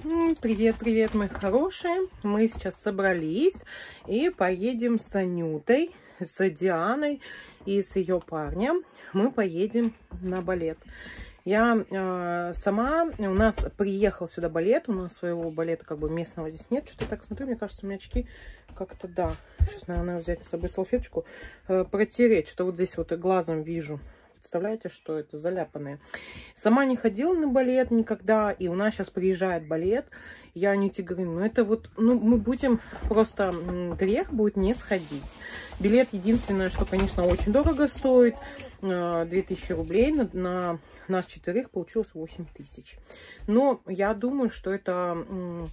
Привет, привет, мои хорошие. Мы сейчас собрались и поедем с Анютой, с Дианой и с ее парнем. Мы поедем на балет. Я сама, у нас приехал сюда балет, у нас своего балета как бы местного здесь нет. Что-то так смотрю, мне кажется, у меня очки как-то, да. Сейчас, наверное, взять с собой салфеточку, протереть, что вот здесь вот и глазом вижу. Представляете, что это заляпанное. Сама не ходила на балет никогда, и у нас сейчас приезжает балет. Я Анюте говорю, ну это вот, ну мы будем, просто грех будет не сходить. Билет единственное, что, конечно, очень дорого стоит, 2000 рублей, на нас четверых получилось 8000. Но я думаю, что это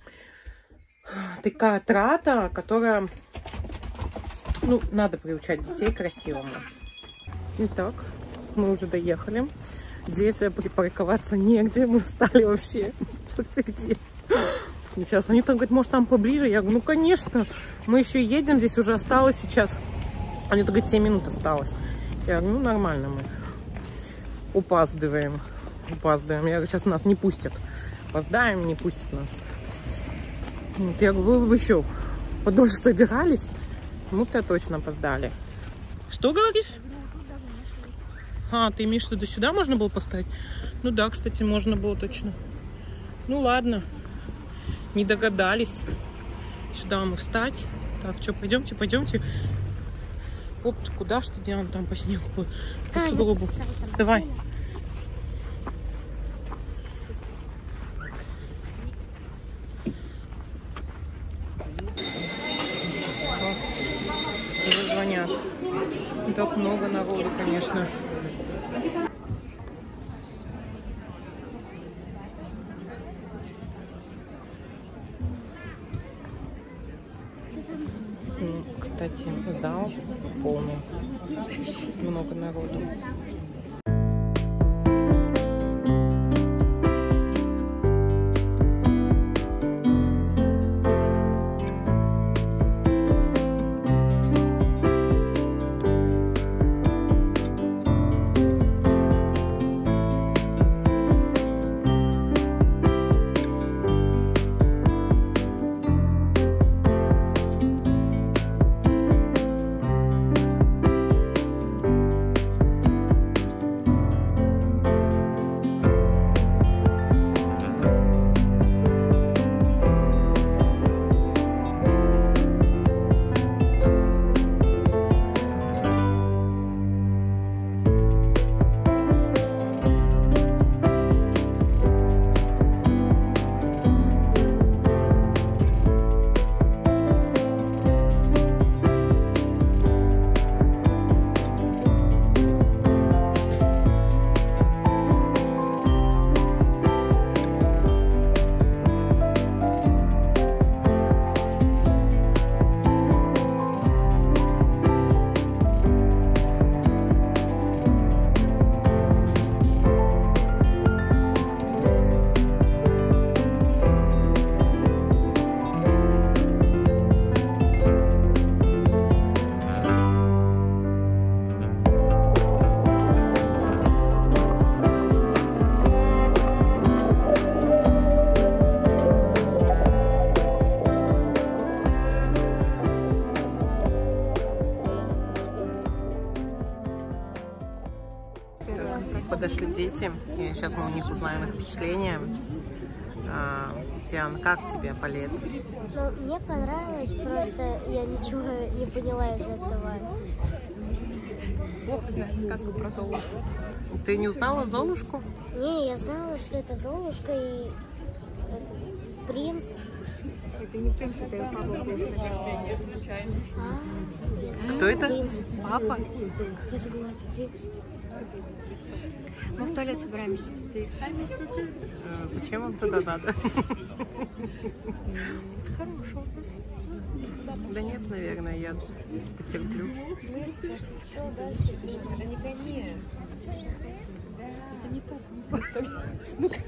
такая трата, которая, ну, надо приучать детей к красивому. Итак, мы уже доехали. Здесь припарковаться негде. Мы встали вообще. Ты где? Сейчас они там говорят, может там поближе. Я говорю, ну конечно. Мы еще едем. Здесь уже осталось сейчас. Они говорят, 7 минут осталось. Я говорю, ну нормально мы. Упаздываем. Упаздываем. Я говорю, сейчас нас не пустят. Опоздаем, не пустят нас. Вот, я говорю, вы еще подольше собирались? Мы-то точно опоздали. Что говоришь? А, ты имеешь в виду, сюда можно было поставить? Ну да, кстати, можно было точно. Ну ладно, не догадались. Сюда мы встать. Так, что, пойдемте, пойдемте. Оп, куда ж ты, Диана, там по снегу, по сугробу. Давай. Уже звонят. Так много народу, конечно. Кстати, зал полный. Много народу. Подошли дети, и сейчас мы у них узнаем их впечатления. Диана, как тебе балет? Ну, мне понравилось, просто я ничего не поняла из этого. Плохо знаешь сказку про Золушку. Ты не узнала Золушку? Не, я знала, что это Золушка и принц. Это не принц, это его папа принц. Кто это? Принц. Папа? Я забыла, это принц. Мы в туалет собираемся. Ты с нами? Зачем вам туда надо? Хороший вопрос. Да нет, наверное, я потерплю. Это не папа.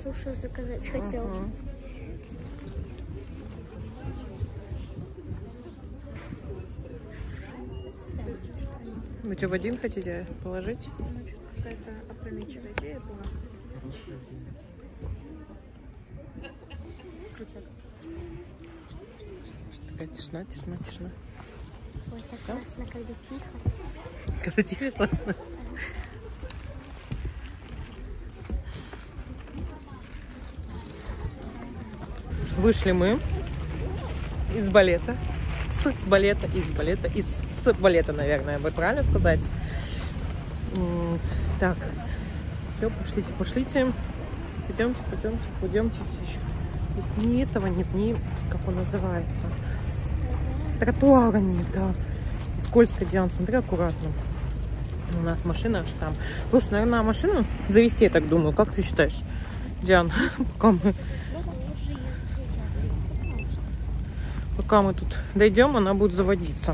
суши заказать хотел. Вы что, в один хотите положить? Какая-то опрометчивая идея была. Крутяк. Такая тишина. Ой, так классно, когда тихо. Когда тихо, классно. Вышли мы из балета. С балета, наверное, будет правильно сказать. Так, все, пошлите. Пойдемте. Ни этого нет, ни, как он называется. Тротуара нет, да. И скользко, Диан, смотри аккуратно. У нас машина аж там. Слушай, наверное, машину завести, я так думаю. Как ты считаешь, Диан? Пока мы тут дойдем, она будет заводиться.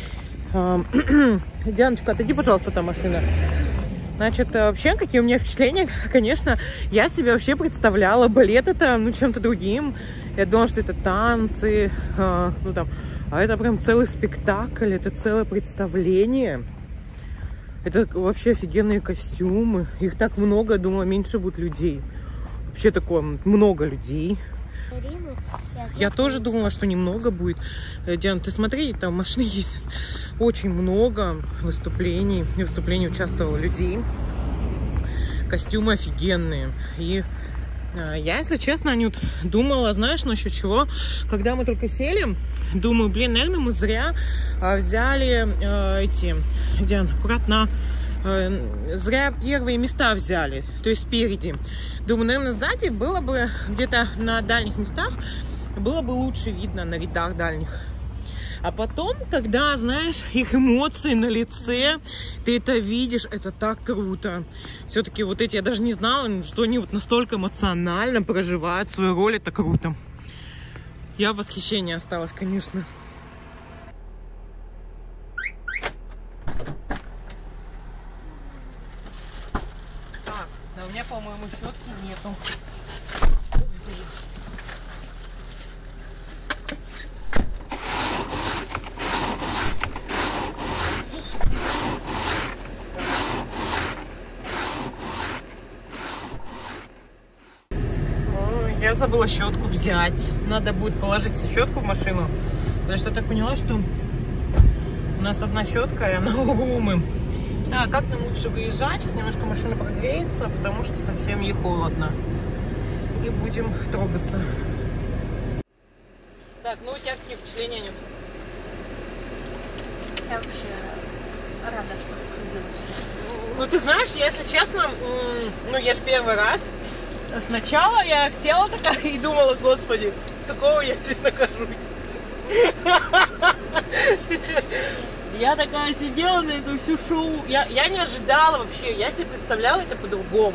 Дианочка, отойди, пожалуйста, та машина. Значит, вообще, какие у меня впечатления? Конечно, я себе вообще представляла балет это, чем-то другим. Я думала, что это танцы, а это прям целый спектакль, это целое представление. Это вообще офигенные костюмы. Их так много, я думала, меньше будет людей. Вообще такое много людей. Я тоже думала, что немного будет. Диана, ты смотри, там машины есть. Очень много выступлений. В выступлении участвовало людей. Костюмы офигенные. И я, если честно, Анют, думала, знаешь, насчет чего? Когда мы только сели, думаю, блин, наверное, мы зря взяли Диана, аккуратно. Зря первые места взяли, то есть спереди. Думаю, наверное, сзади было бы где-то на дальних местах, было бы лучше видно на рядах дальних. А потом, когда, знаешь, их эмоции на лице, ты это видишь, это так круто. Все-таки вот эти, я даже не знала, что они вот настолько эмоционально проживают свою роль, это круто. Я в восхищении осталась, конечно. У меня, по-моему, щетки нету. Я забыла щетку взять. Надо будет положить щетку в машину. Потому что я так поняла, что у нас одна щетка, и она умым. Да, как нам лучше выезжать? Сейчас немножко машина прогреется, потому что совсем ей холодно. И будем трогаться. Так, ну у тебя какие впечатления, Анют? Я вообще рада, что ты сходила. Ну, ты знаешь, я, если честно, я же первый раз. Сначала я села такая и думала, господи, какого я здесь нахожусь? Я такая сидела на эту всю шоу. Я не ожидала вообще. Я себе представляла это по-другому.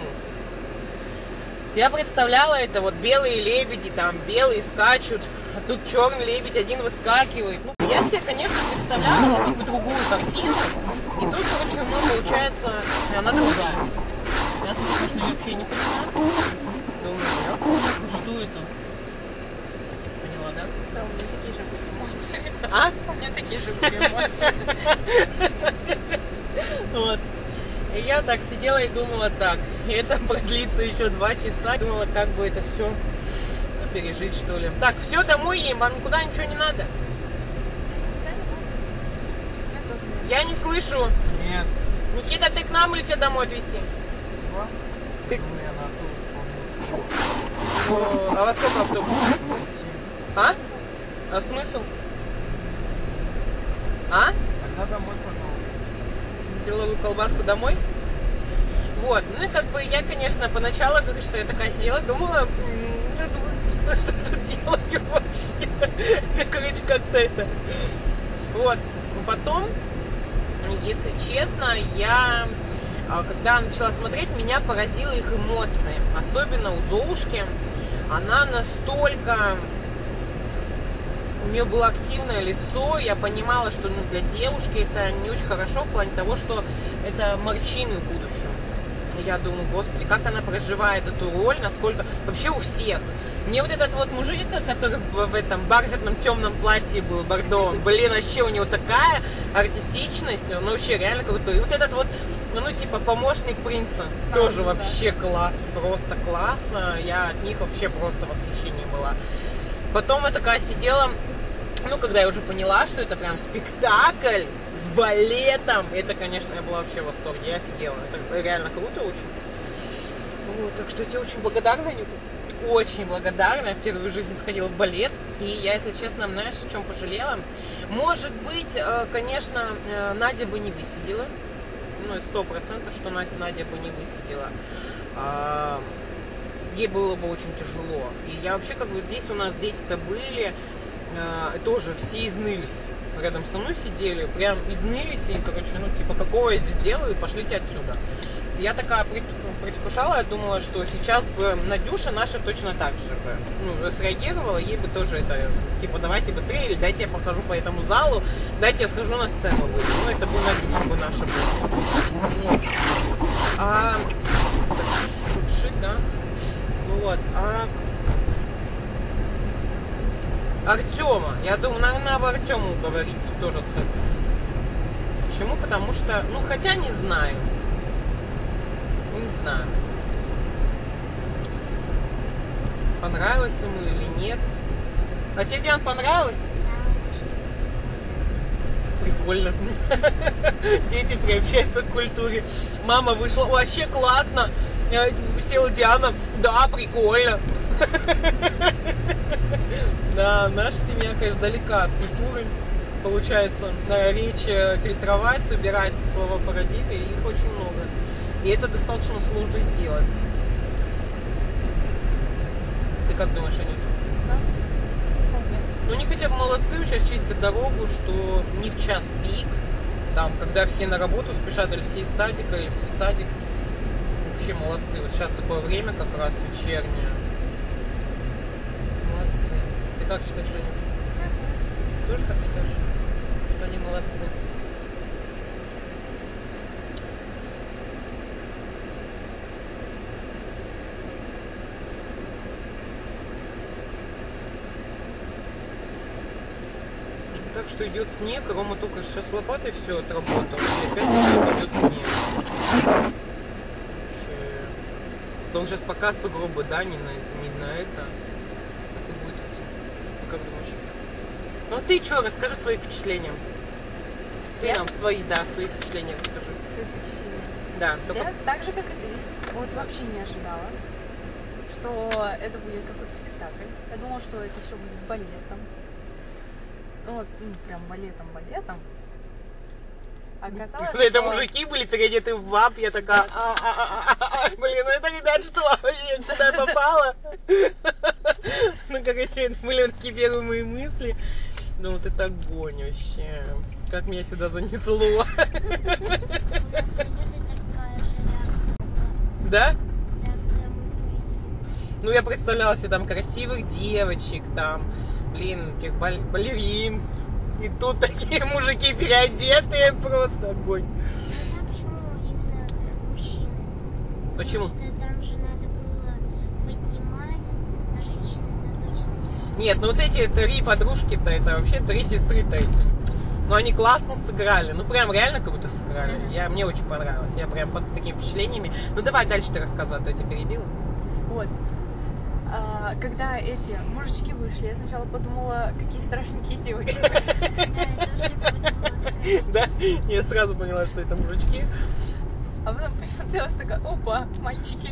Я представляла это, вот белые лебеди, там белые скачут, а тут черный лебедь один выскакивает. Я себе, конечно, представляла какую-то другую картину. И тут, короче, получается, она другая. Я, конечно, ее вообще не понимаю. Думаю, что это? Поняла, да? Да, у меня такие же были эмоции. А? У меня такие же были эмоции. Вот. И я так сидела и думала так. И это продлится еще 2 часа. Думала, как бы это все пережить, что ли. Так, все, домой едем. Вам никуда ничего не надо? Я не слышу. Нет. Никита, ты к нам или тебя домой отвезти? А во сколько автобус? А? А смысл? А? Тогда домой, пожалуйста. Деловую колбаску домой? Вот, ну и как бы я, конечно, поначалу, говорю, что я такая сидела, думала, что тут делаю вообще? Короче, как-то это. Вот, потом, если честно, я, когда начала смотреть, меня поразила их эмоции. Особенно у Золушки. Она настолько... У нее было активное лицо, я понимала, что для девушки это не очень хорошо в плане того, что это морщины в будущем. Я думаю, господи, как она проживает эту роль, насколько... Вообще у всех. Мне вот этот вот мужик, который в этом бархатном темном платье был, бордовом, блин, вообще у него такая артистичность, он вообще реально крутой. И вот этот вот, ну, типа, помощник принца, тоже вообще класс, просто класс. Я от них вообще просто в восхищении была. Потом я такая сидела, ну, когда я уже поняла, что это прям спектакль с балетом, это, конечно, я была вообще в восторге, я офигела. Это реально круто очень. Вот, так что я тебе очень благодарна, Анюта. Очень благодарна. Я в первую жизнь сходила в балет. И я, если честно, знаешь, о чем пожалела? Может быть, конечно, Надя бы не высидела. Ну, это 100%, что Надя бы не высидела. Ей было бы очень тяжело. И я вообще, как бы, здесь у нас дети-то были, тоже все изнылись. Рядом со мной сидели, прям изнылись. И, короче, ну, типа, какого я здесь делаю? Пошлите отсюда. Я такая предвкушала, я думала, что сейчас бы Надюша наша точно так же бы среагировала, ей бы тоже это, типа, давайте быстрее, или дайте я похожу по этому залу, дайте я схожу на сцену. Ну, это бы Надюша бы наша была. Вот. Шуршит, да? Вот. Артема. Я думаю, надо об Артему говорить, тоже сходить. Почему? Потому что, ну, хотя не знаю. Не знаю, понравилось ему или нет. А тебе, Диан, понравилось? Прикольно. Дети приобщаются к культуре. Мама вышла, вообще классно. Села Диана, да, прикольно. Да, наша семья, конечно, далека от культуры. Получается, речь фильтровать, убирать слова-паразиты, их очень много. И это достаточно сложно сделать. Ты как думаешь, Анюта? Да. Ну, они хотя бы молодцы, сейчас чистят дорогу, что не в час пик, там, когда все на работу спешат, или все из садика, или все в садик. Вообще молодцы. Вот сейчас такое время как раз вечернее. Молодцы. Ты как считаешь, Анюта? Тоже так считаешь? Что они молодцы? Так что идет снег, Рома только сейчас с лопатой все отработал, и опять идет снег. Он сейчас пока сугробы, да, не на это. Так и будет идти. Как думаешь? Ну а ты что, расскажи свои впечатления. Ты нам свои впечатления расскажи. Свои впечатления. Да, только... Я так же, как и ты. Вот вообще не ожидала, что это будет какой-то спектакль. Я думала, что это все будет балетом. Ну, прям балетом. Оказалось, это мужики были переодеты в баб, я такая, блин, ну это, ребят, что вообще, куда я попала? Ну, короче, это были такие первые мои мысли. Ну, вот это огонь вообще. Как меня сюда занесло. У нас с Анютой такая же реакция была. Да? Да, когда мы это видели. Ну, я представляла себе там красивых девочек, там, блин, таких балерин. И тут такие мужики переодетые, просто огонь. Не знаю, почему именно мужчины. Почему? Потому что там же надо было поднимать, а женщины-то точно все. Нет, ну вот эти три подружки-то, это вообще три сестры-то эти. Ну они классно сыграли, ну прям реально круто сыграли. Мне очень понравилось, я прям под такими впечатлениями. Ну давай дальше ты рассказывай, а то я тебя перебила. Вот. Когда эти мужички вышли, я сначала подумала, какие страшненькие девочки. Да, я тоже так подумала. Да? Я сразу поняла, что это мужички. А потом посмотрелась такая, опа, мальчики.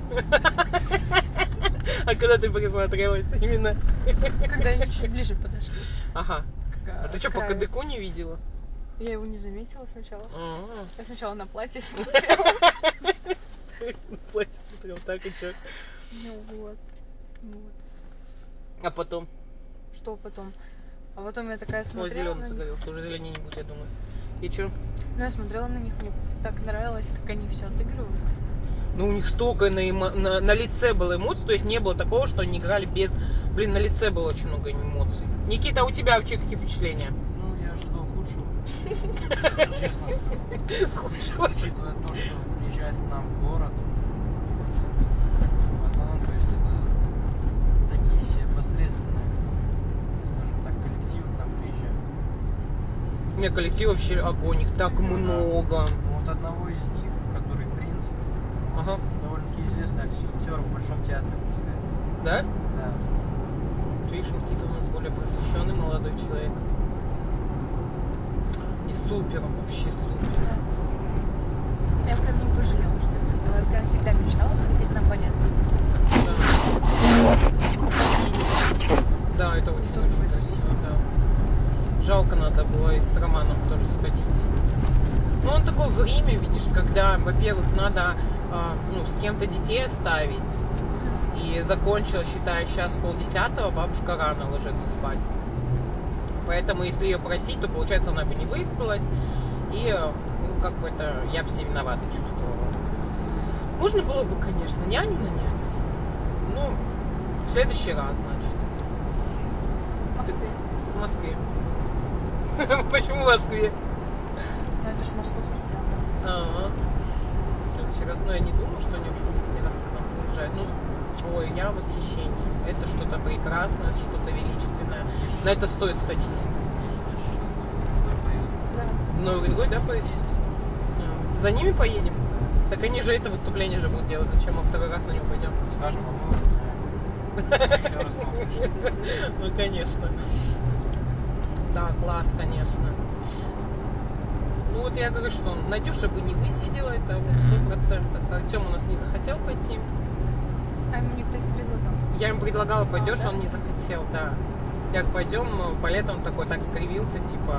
А когда ты присмотрелась именно? Когда они чуть ближе подошли. Ага. А ты что, по кадыку не видела? Я его не заметила сначала. А-а-а. Я сначала на платье смотрела. На платье смотрел, так и чё? Ну вот. А потом? Что потом? А потом я такая О, смотрела зеленый на них. загорелся, уже зеленее не будет, я думаю. И чё? Ну, я смотрела на них, мне так нравилось, как они все отыгрывают. Ну, у них столько на лице было эмоций, то есть не было такого, что они играли без... Блин, на лице было очень много эмоций. Никита, а у тебя вообще какие впечатления? Ну, я ожидал худшего. Честно. Худшего? Учитывая то, что приезжает к нам в город, непосредственно, скажем так, коллективы к нам приезжают. У меня коллектив вообще огонь, их так много. Вот одного из них, который принц, Ага. довольно-таки известный актер в Большом театре Москвы. Да? Да. Видишь, Никита у нас более просвещенный молодой человек. И супер, вообще супер. Да. Я прям не пожалела, что я сходила. Я прям всегда мечтала сходить на балет. Да, это очень-очень красиво, да. Жалко, надо было и с Романом тоже сходить. Ну, он такое время, видишь, когда, во-первых, надо с кем-то детей оставить. И закончила, считай, сейчас 9:30, бабушка рано ложится спать. Поэтому, если ее просить, то, получается, она бы не выспалась. И, как бы это, я бы себя виноватой чувствовала. Можно было бы, конечно, няню нанять. Ну, в следующий раз, значит. В Москве. В Москве. Почему в Москве? Ну, это ж московский театр. Ага. В следующий раз, но я не думаю, что они уже последний раз к нам приезжают. Ну, ой, я в восхищении. Это что-то прекрасное, что-то величественное. На это стоит сходить. Да. Новый год, да, поедем? За ними поедем? Так они же это выступление же будут делать. Зачем мы второй раз на него пойдем? Скажем, а мы вас знаем. Еще раз покушаем. Ну, конечно. Да, класс, конечно. Ну, вот я говорю, что Надюша бы не высидела, это вот 100%. Артем у нас не захотел пойти. А ему никто не предлагал. Я ему предлагала, пойдешь, да? он не захотел, да. Как пойдем, балет, он такой так скривился, типа,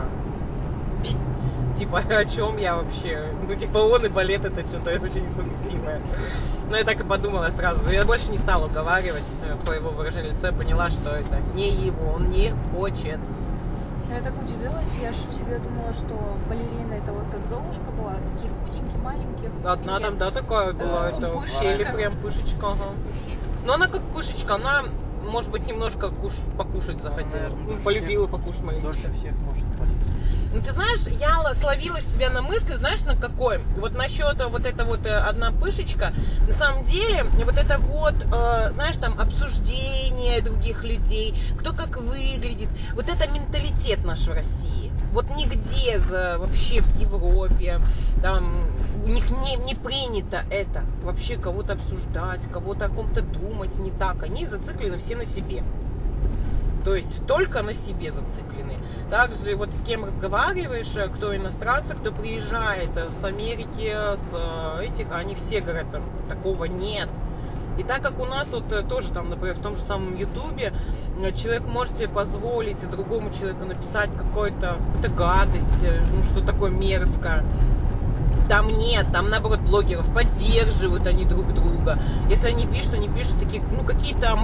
о чем я вообще? Ну, типа, он и балет, это что-то очень несовместимое. Но я так и подумала сразу. Я больше не стала уговаривать по его выражению лица, я поняла, что это не его, он не хочет. Я так удивилась, я же всегда думала, что балерина это вот как Золушка была, такие худенькие, маленькие. Одна там, да, такая была, это пышечка. щели прям пышечка, ага. Но она как пышечка, она, может быть, немножко покушать захотела. Наверное, Ну, полюбила покушать маленько. Дольше всех может полить. Ну, ты знаешь, я словила себя на мысли, знаешь, на какой? Вот насчет вот это вот одна пышечка. На самом деле, вот это вот, знаешь, там обсуждение других людей, кто как выглядит. Вот это менталитет наш в России. Вот нигде вообще в Европе, там, у них не принято это. Вообще кого-то обсуждать, кого-то о ком-то думать, не так. Они зациклены все на себе. То есть только на себе зациклены. Также вот с кем разговариваешь, кто иностранцы, кто приезжает с Америки, с этих, они все говорят, такого нет. И так как у нас вот тоже там, например, в том же самом Ютубе человек может себе позволить другому человеку написать какую-то гадость, ну что такое мерзкое. Там нет, там наоборот блогеров поддерживают они друг друга. Если они пишут такие, ну какие-то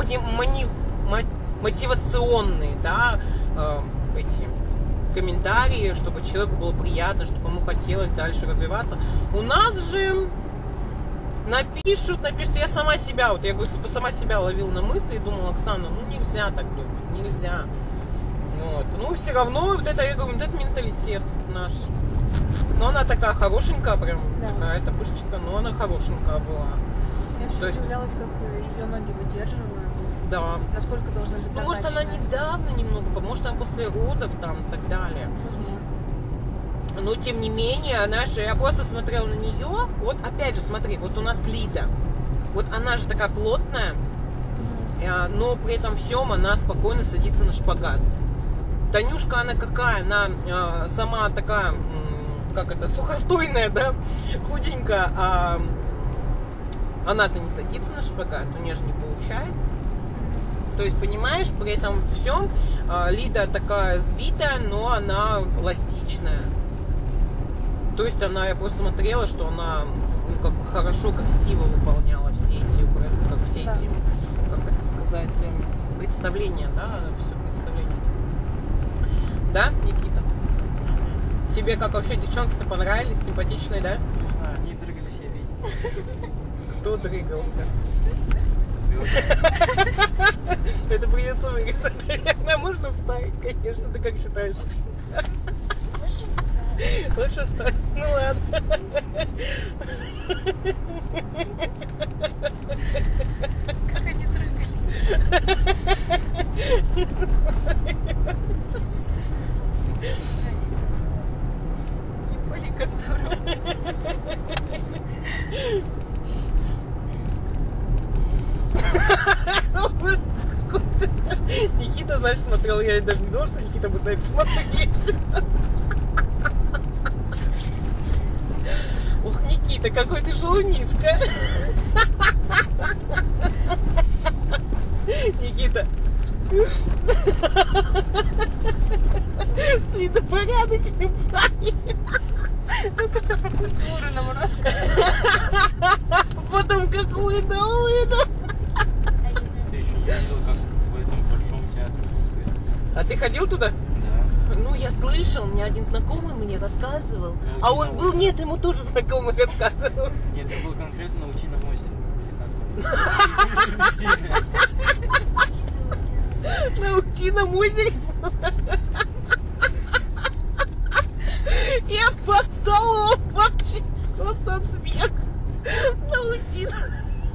мотивационные, да, эти комментарии, чтобы человеку было приятно, чтобы ему хотелось дальше развиваться. У нас же напишут, я сама себя, вот я сама себя ловила на мысли и думала, Оксана, ну нельзя так думать, нельзя. Вот. Ну все равно вот это, я говорю, вот это менталитет наш. Но она такая хорошенькая, прям такая-то пышечка, но она хорошенькая была. Я все удивлялась, как ее ноги выдерживают. Да. Насколько должна быть Ну, может, она недавно немного, может, она после родов там и так далее. Возможно. Но, тем не менее, знаешь, я просто смотрела на нее. Вот, опять же, смотри, вот у нас Лида. Вот она же такая плотная, но при этом всем она спокойно садится на шпагат. Танюшка, она какая? Она сама такая, как это, сухостойная, да, худенькая, а она-то не садится на шпагат, у нее же не получается. То есть, понимаешь, при этом всем Лида такая сбитая, но она эластичная. То есть она, я просто смотрела, что она ну, как бы хорошо, красиво выполняла все эти, как все эти, как это сказать, представления, да, все представление. Да, Никита? Тебе как вообще девчонки-то понравились, симпатичные, да? Не знаю, они дрыгались, я видел. Кто дрыгался? Это придется вырезать, наверное, можно вставить, конечно, ты как считаешь? Лучше вставить. Ну ладно. Как они дрыгались. Никита, знаешь, смотрел, я даже не думала, что Никита будет на это смотреть. Ох, Никита, какой ты шалунишка. Никита. С виду порядочный парень. Ну-ка ты про культуру нам рассказывай. Потом как выдал. Ты еще не видел, как в этом большом театре в Москве? А ты ходил туда? Да. Ну, я слышал, мне один знакомый мне рассказывал. Ну, А он Утиного был, озера. нет, ему тоже знакомый рассказывал. Нет, это был конкретно на Утином озере. На Утином озере. Я под столом вообще просто от смеха. На Утином.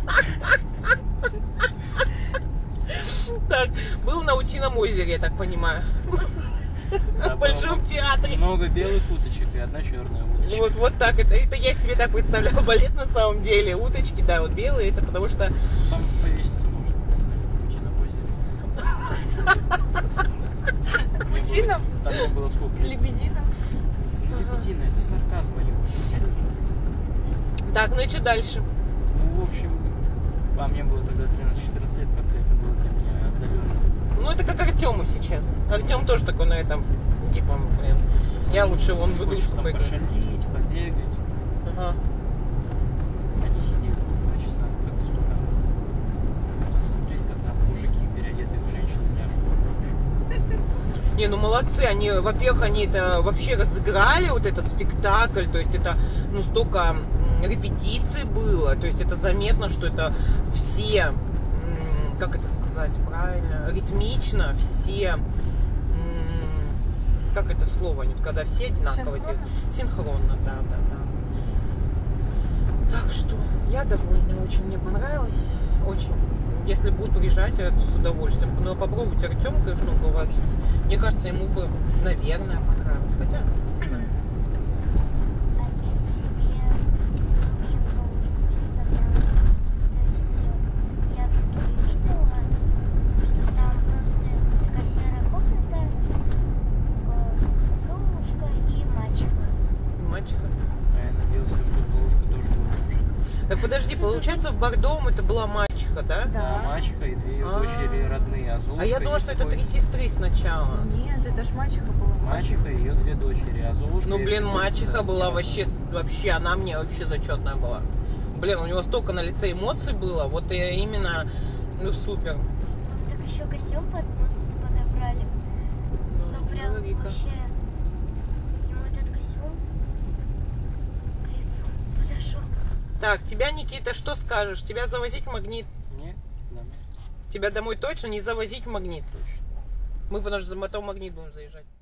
Так, был на Утином озере, я так понимаю. Да, В Большом было театре. много белых уточек и одна черная уточка. Вот так это я себе так представляла балет на самом деле. Уточки, да, вот белые, это потому что... Там повеситься можно на Утином озере. Мне Утином? было- Там было сколько? Лебедином. Ну, лебедина, это сарказм, Ванюк. Так, ну и что дальше? Ну, в общем, а мне было тогда 13-14 лет, как-то это было для меня отдаленно. Ну это как Артему сейчас. Артем тоже такой на этом, типа, блин, я лучше вон в Хочешь игрушку там поиграю. пошалить, побегать, Ага. а не сидеть 2 часа, как истукан. Потом смотреть, как там мужики, переодетые в женщин, няшут. Не, ну молодцы, они, во-первых, они это вообще разыграли, вот этот спектакль, то есть это, ну, столько репетиций было, то есть это заметно, что это все, как это сказать правильно, ритмично, все, как это слово, Анют, когда все одинаково делают. Синхронно, да. Так что я довольна, очень мне понравилось, очень. Если будут приезжать, я с удовольствием. Но попробуйте Артем, конечно, уговорить. Мне кажется, ему бы, наверное, понравилось. Хотя, не знаю. А я себе другим Золушку представляла. То есть я в Ютубе видела, что там просто такая серая комната, Золушка и мачеха. Мачеха. А я надеялся, что Золушка тоже будет мужик. Так подожди, получается, в Бордовом это была мачеха, да? Да. А мачеха и 2 ее А. дочери родные, а Золушка... А я думала, что это 3 сестры сначала. Нет, это ж мачеха была. Мачеха и ее 2 дочери, а Золушка... Ну, блин, это мачеха просто была родная. вообще, она мне вообще зачетная была. Блин, у него столько на лице эмоций было, вот и именно, ну, супер. Вот так еще костюм под нос подобрали. Ну прям Вика. вообще ему этот костюм к лицу подошел. Так, тебя, Никита, что скажешь? Тебя завозить в Магнит? Не, да, Тебя домой точно не завозить в Магнит? точно. Мы потому что потом в Магнит будем заезжать.